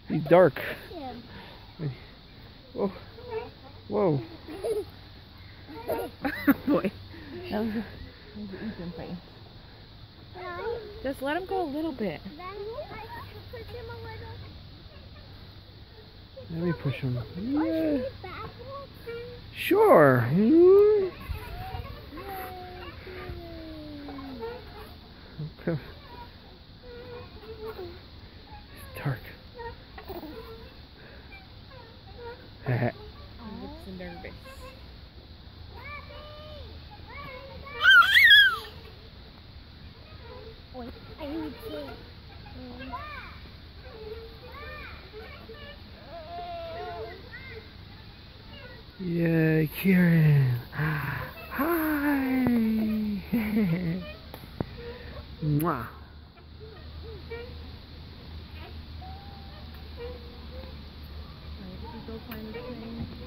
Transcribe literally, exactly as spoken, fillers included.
He's dark. Yeah. Whoa. Whoa. Boy. That was a, that was an Ethan face. Just let him go a little bit. Let me push him. Yeah. Sure. Hmm. Okay. It's dark. He looks nervous. Wait, I need to. Yeah, Kieran. Hi. Mwah. Alright, go find the thing.